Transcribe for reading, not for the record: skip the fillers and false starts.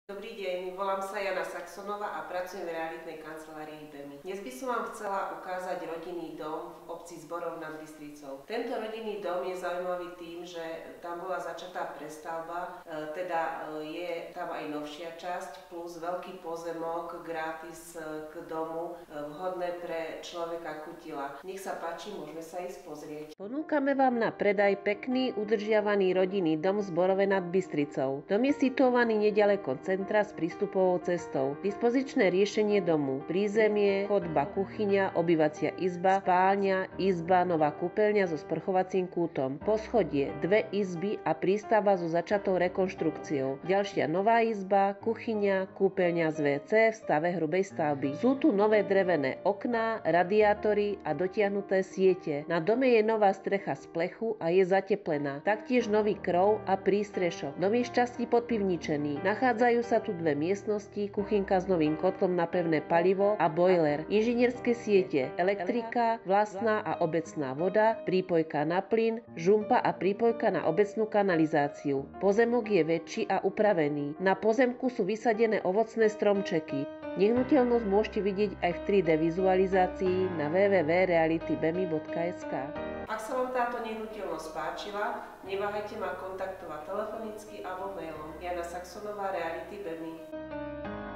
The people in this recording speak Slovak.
Dobrý deň, volám sa Jana Saxonová a pracujem v realitnej kancelárii BEMI. Dnes by som vám chcela ukázať rodinný dom v obci Zborov nad Bystricou. Tento rodinný dom je zaujímavý tým, že tam bola začatá prestavba, teda je tam aj novšia časť, plus veľký pozemok gratis k domu, vhodné pre človeka kutila. Nech sa páči, môžeme sa ísť pozrieť. Ponúkame vám na predaj pekný, udržiavaný rodinný dom v Zborove nad Bystricou. Dom je situovaný neďaleko centra s prístupovou cestou. Dispozičné riešenie domu: prízemie, chodba, kuchyňa, obývacia izba, spálňa, izba, nová kúpeľňa so sprchovacím kútom, poschodie, dve izby a prístava so začatou rekonštrukciou. Ďalšia nová izba, kuchyňa, kúpeľňa z WC v stave hrubej stavby. Sú tu nové drevené okná, radiátory a dotiahnuté siete. Na dome je nová strecha z plechu a je zateplená. Taktiež nový krov a prístrešok. Dom je šťastí podpivničený. Nachádzajú sa tu dve miestnosti, kuchynka s novým kotlom na pevné palivo a boiler, inžinierské siete, elektrika, vlastná a obecná voda, prípojka na plyn, žumpa a prípojka na obecnú kanalizáciu. Pozemok je väčší a upravený. Na pozemku sú vysadené ovocné stromčeky. Nehnuteľnosť môžete vidieť aj v 3D vizualizácii na www.realitybemi.sk. Ak sa vám táto nehnuteľnosť páčila, neváhajte ma kontaktovať telefonicky alebo mailom. Jana Saxonová, Reality BEMI.